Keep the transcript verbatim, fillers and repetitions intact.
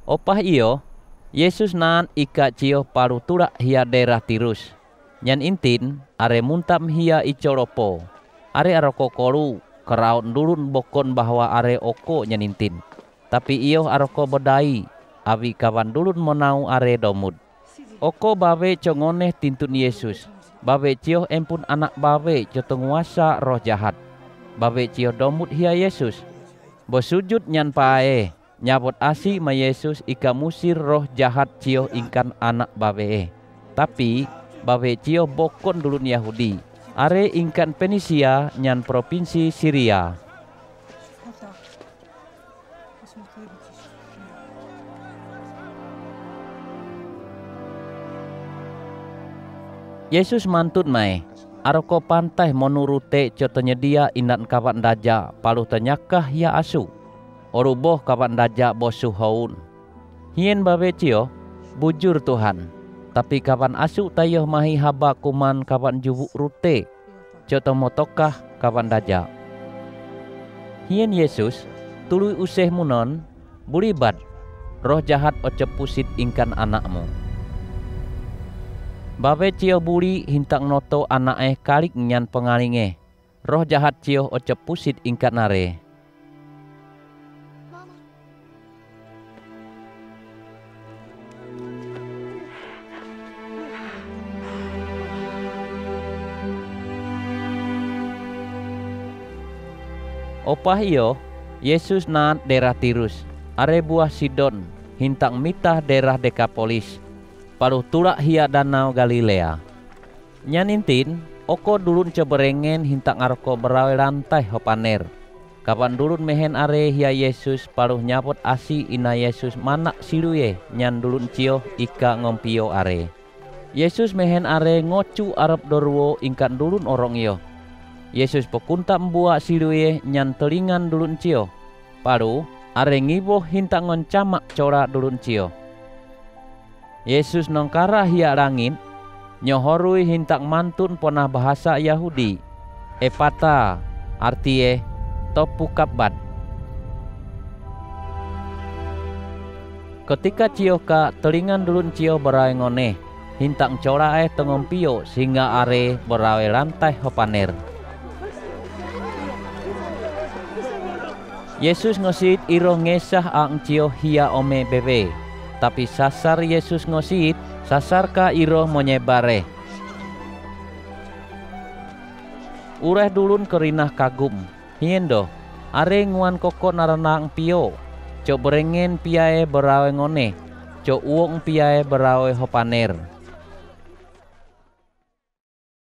Opah iyo, Yesus naan ika cio paru turak hia daerah Tirus. Nyan intin are muntam hia icoropo. Are aroko koru keraut dulun bokon bahwa are oko nyan intin. Tapi iyo aroko bedai awi kawan dulun menau are domud. Oko bawe congoneh tintun Yesus. Bawe cio empun anak bawe co tenguasa roh jahat. Bawe cio domud hia Yesus. Bosujud nyan pae. Nyabot asi ma Yesus ika musir roh jahat cio ingkan anak bawe. Tapi bawe cio bokon dulun Yahudi. Are ingkan Penisia nyan provinsi Syria. Yesus mantun mai, aroko pantai monurute co tenyedia indan kawan daja paluh tenyakah ya asu. Oruboh kawan daja bosu haun. Hien babe cio, bujur Tuhan. Tapi kawan asu tayoh mahi haba kuman kawan jubuk rute. Co tomotokah kawan daja. Hien Yesus, tului useh munon, bulibat, roh jahat oce pusit ingkan anakmu. Babe cio buri hintang noto anak eh kalik nyan pengalinge. Roh jahat cio oce pusit ingkat nare. Opah iyo, Yesus naat daerah Tirus. Are buah Sidon, hintang mitah daerah Dekapolis. Paluh turak hia danau Galilea. Nyan intin, oko dulun ceberengen hintang arko berawe lantai hopaner. Kapan dulun mehen are hia Yesus paluh nyapot asi ina Yesus manak siluye nyan dulun cio ika ngompio are. Yesus mehen are ngocu arep dorwo ingkan dulun orong iyo. Yesus pekunta mbua siluye nyan telingan dulun cio. Paluh are ngiboh hintang ngoncamak cora dulun cio. Yesus nongkara hia langit, nyohorui hintang mantun ponah bahasa Yahudi. Epata, artie topu kabat. Ketika cio ka telingan dulun cio berawe ngone, hintang cora eh tengompio sehingga are berawe lantai hopaner. Yesus ngosit iro ngesah ang cio hia ome bebe. Tapi sasar Yesus ngosit, sasar ka iro monyebare. Ureh dulun kerinah kagum. Hiendo, are nguan koko naranang pio. Cok berengen piae berawe ngone. Cok uong piae berawe hopaner.